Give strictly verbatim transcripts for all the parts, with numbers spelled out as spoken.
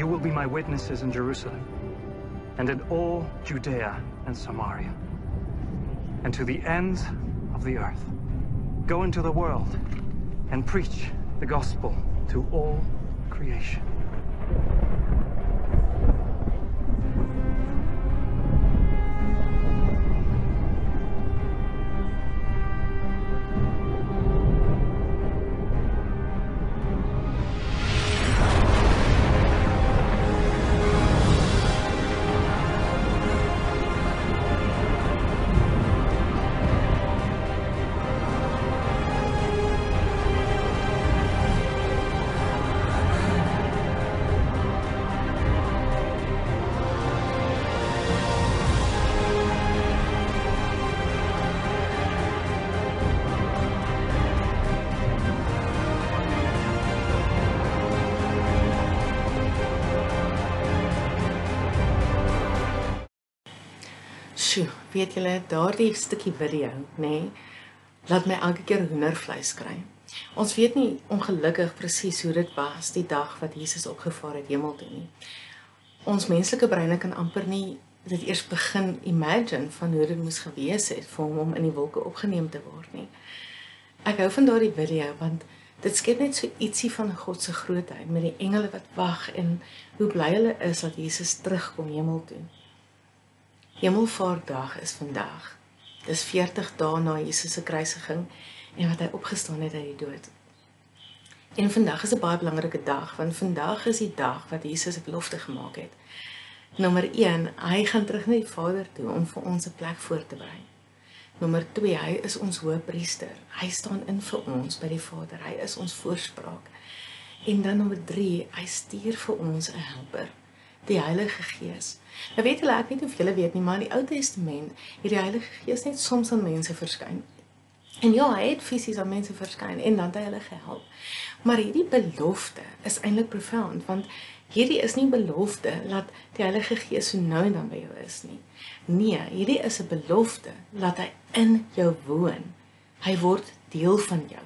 you will be my witnesses in Jerusalem, and in all Judea and Samaria, and to the ends of the earth. Go into the world and preach the gospel to all creation. Sjoe, weet julle, daardie stukkie video, nê, laat my elke keer hoendervleis kry. Ons weet nie ongelukkig presies hoe dit was die dag wat Jesus opgevaar het hemel toe nie. Ons menslike breine kan amper nie dit eers begin imagine van hoe dit moes gewees het vir hom om in die wolke opgeneem te word nie. Ek hou van daardie video want dit skep net so ietsie van God se grootheid met die engele wat wag en hoe bly hulle is dat Jesus terugkom hemel toe. Hemelvaartdag is vandag. Dis veertig dae na Jesus se kruisiging en wat hy opgestaan het uit die dood. En vandag is 'n baie belangrike dag, want vandag is die dag wat Jesus 'n belofte gemaak het. Nommer een, hy gaan terug na die Vader toe om vir ons 'n plek voor te berei. Nommer twee, hy is ons hoëpriester. Hy staan in vir ons by die Vader. Hy is ons voorspraak. En dan nommer drie, hy stuur vir ons 'n helper, die Heilige Gees. Nou weet julle, ek weet nie of julle weet nie, maar in die Ou Testament het die Heilige Gees net soms aan mense verskyn. En ja, hy het fisies aan mense verskyn en dan het hy hulle gehelp. Maar hierdie belofte is eintlik profound, want hierdie is nie belofte dat die Heilige Gees so nou en dan by jou is nie. Nee, hierdie is 'n belofte dat hy in jou woon. Hy word deel van jou.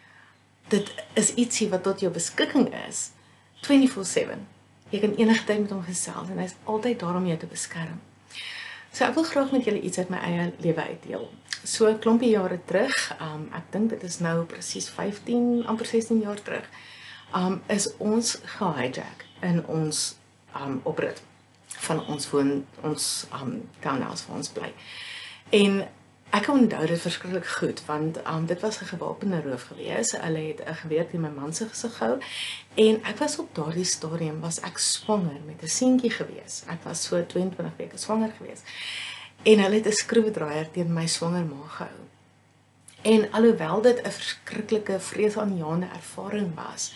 Dit is ietsie wat tot jou beskikking is, twenty-four seven. Jy kan enige tyd met hom gesels en hy is altyd daar om jou te beskerm. So ek wil graag met julle iets uit my eie lewe uitdeel. So 'n klompie jare terug, um, ek dink dit is nou presies fifteen, amper sixteen jaar terug, um, is ons gehijack in ons um, oprit van ons woon, ons um, townhouse waar ons bly. En ek onthou dit verskriklik goed, want um, dit was 'n gewapende roof gewees. Hulle het 'n geweer teen my man se gesig gehou. En ek was op daardie stadium, was ek swanger met 'n seentjie gewees. Ek was so twenty-two weke swanger gewees. En hulle het 'n skroewedraaier teen my swanger maag gehou. En alhoewel dit 'n verskriklike vreesaanjaende ervaring was,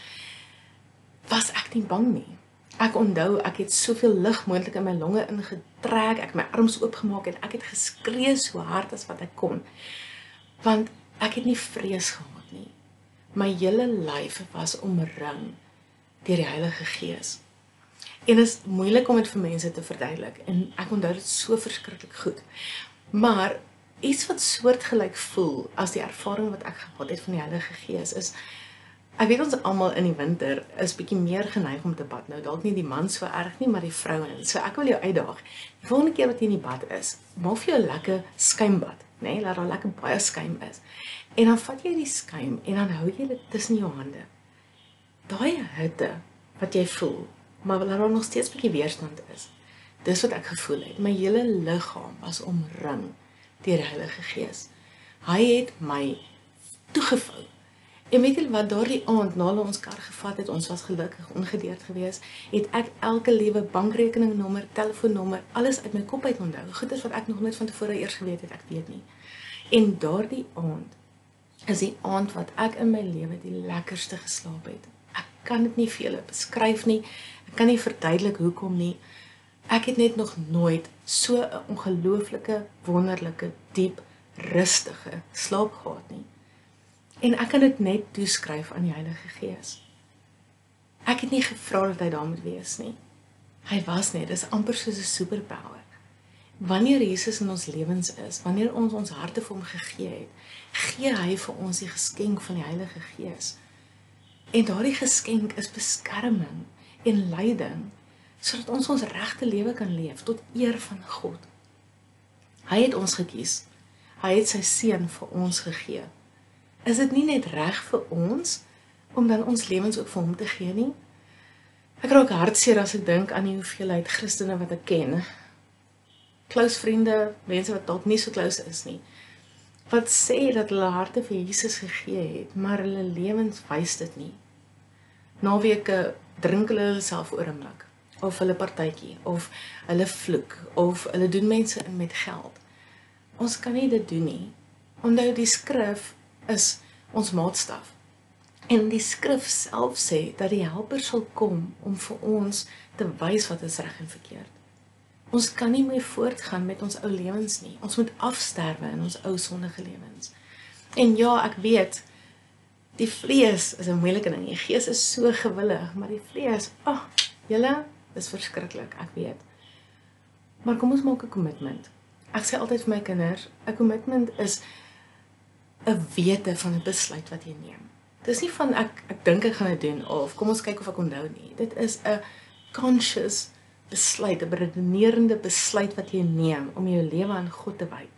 was ek nie bang nie. Ek onthou, ek het soveel lug moontlik in my longe ingetrek, ek het my arms oopgemaak en ek het geskree so hard as wat ek kon. Want ek het nie vrees gehad nie. My hele lyf was omring deur die Heilige Gees. En dit is moeilik om dit vir mense te verduidelik en ek onthou dit so verskriklik goed. Maar iets wat soortgelyk voel as die ervaring wat ek gehad het van die Heilige Gees is, ek weet ons almal in die winter is bietjie meer geneig om te bad. Nou dalk nie die man so erg nie, maar die vrouens. So ek wil jou uitdaag. Die volgende keer wat jy in die bad is, maak vir jou 'n lekker skuimbad, né? Nee, laat daar lekker baie skuim is. En dan vat jy die skuim en dan hou jy dit tussen jou hande. Daai hitte wat jy voel, maar laat daar nog steeds bietjie weerstand is. Dis wat ek gevoel het. My hele liggaam was omring deur die Heilige Gees. Hy het my toegevou. En weet julle wat, daardie aand, na hulle ons kar gevat het, ons was gelukkig ongedeerd gewees, het ek elke liewe bankrekeningnommer, telefoonnommer, alles uit my kop uit onthou. Goed is wat ek nog nooit van tevore eers geweet het, ek weet nie. En daardie aand is die aand wat ek in my lewe die lekkerste geslaap het. Ek kan dit nie vir julle beskryf nie, ek kan nie verduidelik hoekom nie. Ek het net nog nooit so 'n ongelooflike, wonderlike, diep, rustige slaap gehad nie. En ek kan dit net toeskryf aan die Heilige Gees. Ek het nie gevra dat hy daar moet wees nie. Hy was net, dis amper soos 'n superpower. Wanneer Jesus in ons lewens is, wanneer ons ons harte vir hom gegee het, gee hy vir ons die geskenk van die Heilige Gees. En daardie geskenk is beskerming en leiding sodat ons ons regte lewe kan leef tot eer van God. Hy het ons gekies. Hy het sy seun vir ons gegee. Is dit nie net reg vir ons om dan ons lewens ook vir hom te gee nie? Ek raak hartseer as ek dink aan die hoeveelheid Christene wat ek ken. Close vriende, mense wat dalk nie so close is nie. Wat sê dat hulle harte vir Jesus gegee het, maar hulle lewens wys dit nie. Naweke drink hulle hulle self oomblik, of hulle partytjie, of hulle vloek, of hulle doen mense in met geld. Ons kan nie dit doen nie. Onthou die skrif is ons maatstaf. En die skrif self sê dat die helper sal kom om vir ons te wys wat is reg en verkeerd. Ons kan nie meer voortgaan met ons ou lewens nie. Ons moet afsterwe in ons ou sondige lewens. En ja, ek weet, die vlees is 'n moeilike ding. Die gees is so gewillig, maar die vlees, ag, oh, julle, is verskriklik, ek weet. Maar kom ons maak 'n commitment. Ek sê altyd vir my kinders, 'n commitment is 'n wete van 'n besluit wat jy neem. Dit is nie van ek ek dink ek gaan dit doen of kom ons kyk of ek onthou nie. Dit is 'n conscious besluit, 'n beredenerende besluit wat jy neem om jou lewe aan God te wy.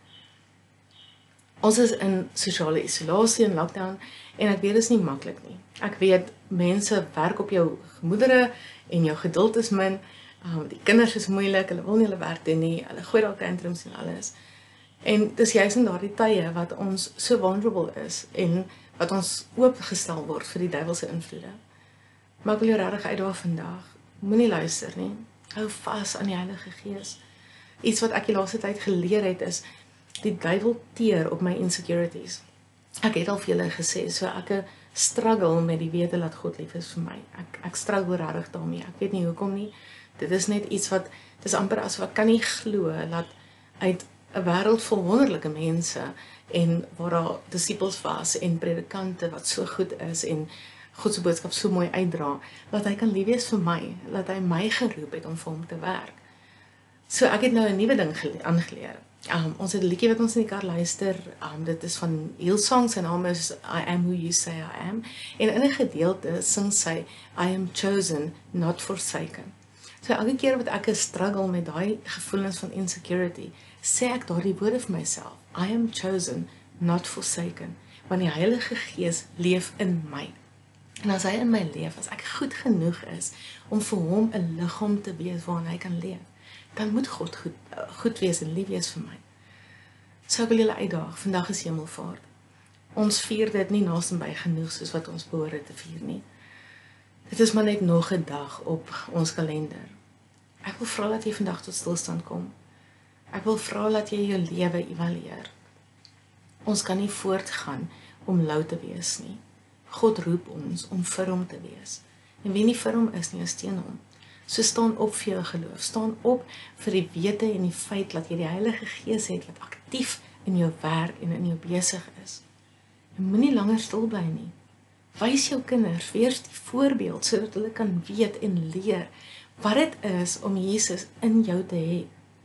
Ons is in sosiale isolasie en lockdown en ek weet dit is nie maklik nie. Ek weet mense werk op jou gemoedere en jou geduld is min. Um, die kinders is moeilik, hulle wil nie hulle werk doen nie, hulle gooi dalk tantrums en alles. En dis juist in daardie tye wat ons so vulnerable is en wat ons oopgestel word vir die duiwelse invloede. Maar ek wil jou regtig uitdaag vandag. Moenie luister nie. Hou vas aan die Heilige Gees. Iets wat ek die laaste tyd geleer het is die duiwel teer op my insecurities. Ek het al vir julle gesê, so ek struggle met die wete dat God lief is vir my. Ek ek struggle regtig daarmee. Ek weet nie hoekom nie. Dit is net iets wat dis amper asof ek kan nie glo dat uit 'n wêreld vol wonderlike mense en waar daar disippels was en predikante wat so goed is en God se boodskap so mooi uitdra, dat hy kan lief wees vir my, dat hy my geroep het om vir hom te werk. So ek het nou 'n nuwe ding aangeleer. Um, ons het 'n liedjie wat ons in die kar luister, um, dit is van Hillsong, sy naam is I Am Who You Say I Am, en in 'n gedeelte sing sy, I am chosen, not forsaken. So elke keer wat ek 'n struggle met daai gevoelens van insecurity, sê ek daardie woorde vir myself, I am chosen, not forsaken, want die Heilige Gees leef in my. En as hy in my leef, as ek goed genoeg is om vir hom 'n liggaam te wees waarin hy kan leef, dan moet God goed, goed wees en lief wees vir my. So ek wil julle uitdaag, vandag is Hemelvaart. Ons vier dit nie naastenby genoeg soos wat ons behoort te vier nie. Dit is maar net nog 'n dag op ons kalender. Ek wil vra dat jy vandag tot stilstand kom. Ek wil vra dat jy jou lewe evalueer. Ons kan nie voortgaan om lou te wees nie. God roep ons om vir hom te wees. En wie nie vir hom is nie, is teen hom. So staan op vir jou geloof. Staan op vir die wete en die feit dat jy die Heilige Gees het wat aktief in jou werk en in jou besig is. Jy moenie langer stil bly nie. Wys jou kinders, wees die voorbeeld sodat hulle kan weet en leer wat dit is om Jesus in jou te hê.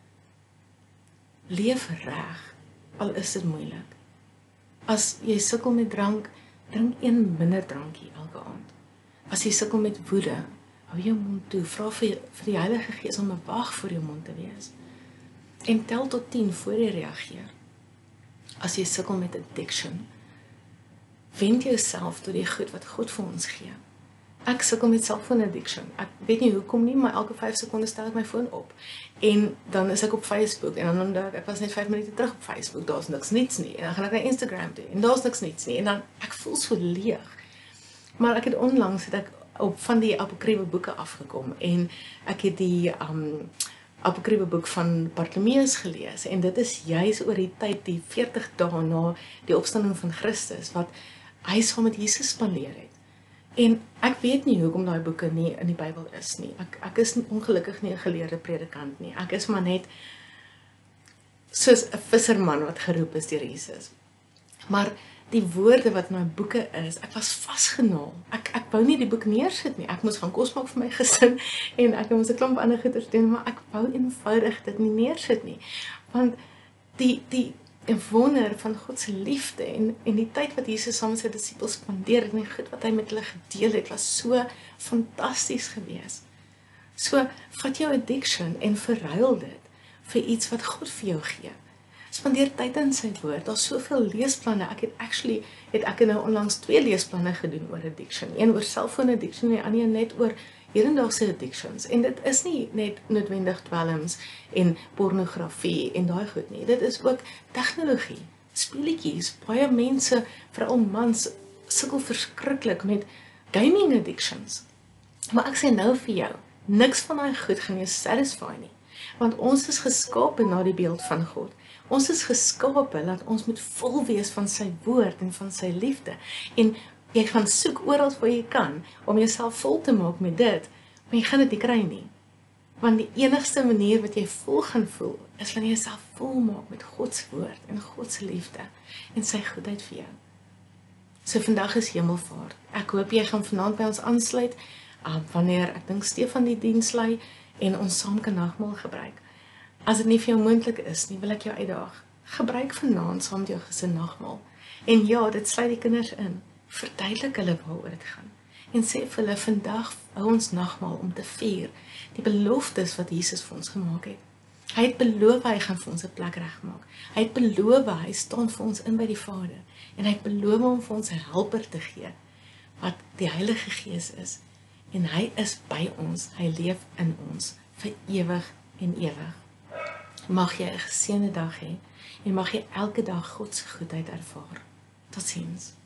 Leef reg, al is dit moeilik. As jy sukkel met drank, drink een minder drankie elke aand. As jy sukkel met woede, hou jou mond toe, vra vir, vir die Heilige Gees om 'n wag voor jou mond te wees. En tel tot tien voor jy reageer. As jy sukkel met addiction, wend jouself tot die goed wat God vir ons gee. Ek sukkel met selfoon addiction. Ek weet nie hoekom nie, maar elke vyf sekondes stel ek my foon op. En dan is ek op Facebook en dan onthou ek, ek was net vyf minute terug op Facebook, daar's niks niets nie. En dan gaan ek na Instagram toe en daar's niks niets nie. En dan ek voel so leeg. Maar ek het onlangs het ek op van die apokriewe boeke afgekom en ek het die um apokriewe boek van Bartimeus gelees en dit is juis oor die tyd, die veertig dae na die opstanding van Christus wat hy saam met Jesus spandeer het. En ek weet nie hoekom daai boeke nie in die Bybel is nie. Ek ek is ongelukkig nie 'n geleerde predikant nie. Ek is maar net soos 'n visserman wat geroep is deur Jesus. Maar die woorde wat in my boeke is, ek was vasgenaal. Ek ek wou nie die boek neersit nie. Ek moes gaan kos maak vir my gesin en ek moes 'n klomp ander goeders doen, maar ek wou eenvoudig dit nie neersit nie. Want die die en wonder van God se liefde en en die tyd wat Jesus saam met sy disippels spandeer en die goed wat hy met hulle gedeel het, was so fantasties geweest. So, vat jou addiction en verruil dit vir iets wat God vir jou gee. Spandeer tyd in sy woord. Daar's soveel leesplanne. Ek het actually het ek nou onlangs twee leesplanne gedoen oor addiction. Een oor selfoon addiction en die ander net oor hedendaagse addictions. En dit is nie net noodwendig dwelms en pornografie en daai goed nie. Dit is ook tegnologie, speletjies. Baie mense, veral mans, sukkel verskriklik met gaming addictions. Maar ek sê nou vir jou, niks van daai goed gaan jou satisfy nie. Want ons is geskape na die beeld van God. Ons is geskape dat ons moet vol wees van sy woord en van sy liefde. En jy gaan soek oral waar jy kan om jouself vol te maak met dit, maar jy gaan dit nie kry nie. Want die enigste manier wat jy vol gaan voel, is wanneer jy jouself vol maak met Gods woord en Gods liefde en sy goedheid vir jou. So vandag is Hemelvaart. Ek hoop jy gaan vanaand by ons aansluit, uh, wanneer ek dink Stefan die diens lei en ons saam kan nagmaal gebruik. As dit nie vir jou moontlik is nie, wil ek jou uitdaag. Gebruik vanaand saam met jou gesin nagmaal. En ja, dit sluit die kinders in. Verduidelik hulle waaroor dit gaan. En sê vir hulle, vandag hou ons nagmaal om te vier die beloftes wat Jesus vir ons gemaak het. Hy het beloof hy gaan vir ons 'n plek regmaak. Hy het beloof hy staan vir ons in by die Vader. En hy het beloof om vir ons 'n helper te gee, wat die Heilige Gees is. En hy is by ons, hy leef in ons, vir ewig en ewig. Mag jy 'n geseënde dag hê, en mag jy elke dag God se goedheid ervaar. Totsiens.